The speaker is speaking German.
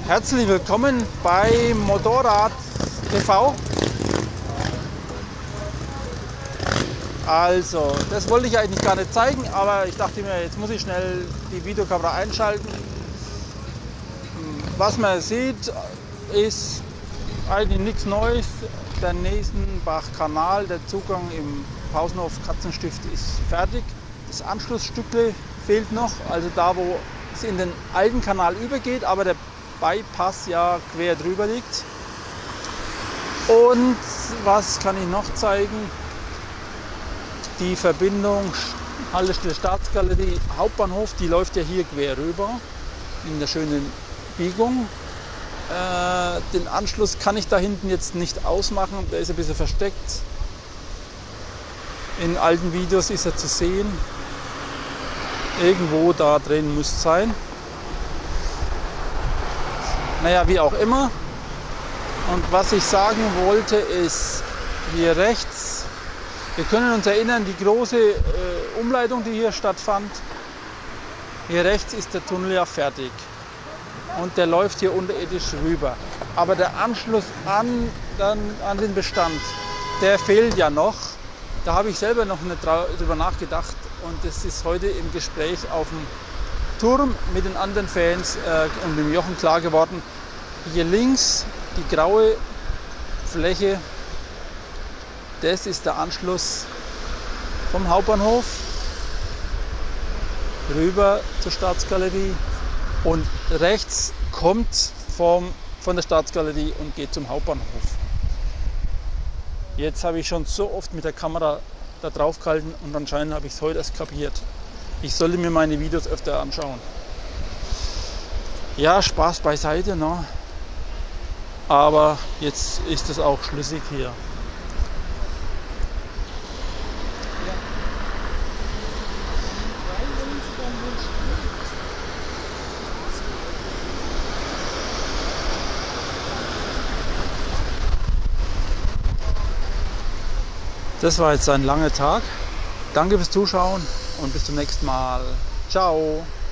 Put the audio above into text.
Herzlich willkommen bei Motorrad TV. Also, das wollte ich eigentlich gar nicht zeigen, aber ich dachte mir, jetzt muss ich schnell die Videokamera einschalten. Was man sieht, ist eigentlich nichts Neues. Der Nesenbach-Kanal, der Zugang im Pausenhof Katzenstift ist fertig. Das Anschlussstückle fehlt noch, also da, wo es in den alten Kanal übergeht, aber der Bypass ja quer drüber liegt. Und was kann ich noch zeigen? Die Verbindung Haltestelle Staatsgalerie Hauptbahnhof, die läuft ja hier quer rüber in der schönen Biegung. Den Anschluss kann ich da hinten jetzt nicht ausmachen, der ist ein bisschen versteckt. In alten Videos ist er zu sehen. Irgendwo da drin muss es sein. Naja, wie auch immer. Und was ich sagen wollte ist, hier rechts, wir können uns erinnern, die große Umleitung, die hier stattfand. Hier rechts ist der Tunnel ja fertig. Und der läuft hier unterirdisch rüber. Aber der Anschluss an den Bestand, der fehlt ja noch. Da habe ich selber noch nicht drüber nachgedacht. Und das ist heute im Gespräch auf dem Turm mit den anderen Fans und dem Jochen klar geworden. Hier links die graue Fläche, das ist der Anschluss vom Hauptbahnhof rüber zur Staatsgalerie und rechts kommt von der Staatsgalerie und geht zum Hauptbahnhof. Jetzt habe ich schon so oft mit der Kamera da drauf gehalten und anscheinend habe ich es heute erst kapiert. Ich sollte mir meine Videos öfter anschauen. Ja, Spaß beiseite, ne? Aber jetzt ist es auch schlüssig hier. Das war jetzt ein langer Tag. Danke fürs Zuschauen und bis zum nächsten Mal. Ciao!